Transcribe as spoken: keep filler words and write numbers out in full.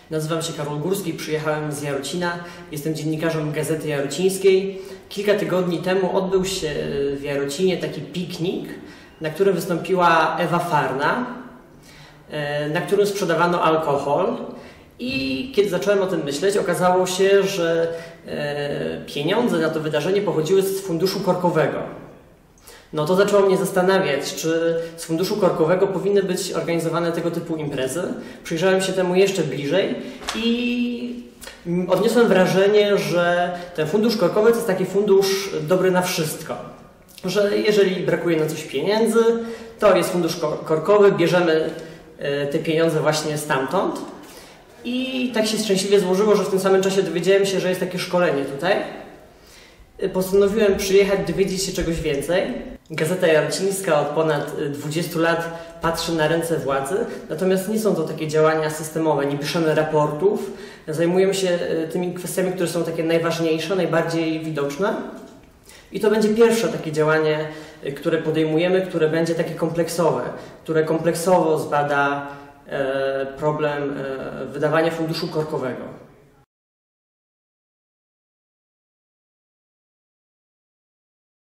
Nazywam się Karol Górski, przyjechałem z Jarocina, jestem dziennikarzem Gazety Jarocińskiej. Kilka tygodni temu odbył się w Jarocinie taki piknik, na którym wystąpiła Ewa Farna, na którym sprzedawano alkohol. I kiedy zacząłem o tym myśleć, okazało się, że pieniądze na to wydarzenie pochodziły z funduszu korkowego. No to zaczęło mnie zastanawiać, czy z funduszu korkowego powinny być organizowane tego typu imprezy. Przyjrzałem się temu jeszcze bliżej i odniosłem wrażenie, że ten fundusz korkowy to jest taki fundusz dobry na wszystko. Że jeżeli brakuje na coś pieniędzy, to jest fundusz korkowy, bierzemy te pieniądze właśnie stamtąd. I tak się szczęśliwie złożyło, że w tym samym czasie dowiedziałem się, że jest takie szkolenie tutaj. Postanowiłem przyjechać, dowiedzieć się czegoś więcej. Gazeta Jarocińska od ponad dwudziestu lat patrzy na ręce władzy, natomiast nie są to takie działania systemowe, nie piszemy raportów, zajmujemy się tymi kwestiami, które są takie najważniejsze, najbardziej widoczne. I to będzie pierwsze takie działanie, które podejmujemy, które będzie takie kompleksowe, które kompleksowo zbada problem wydawania funduszu korkowego.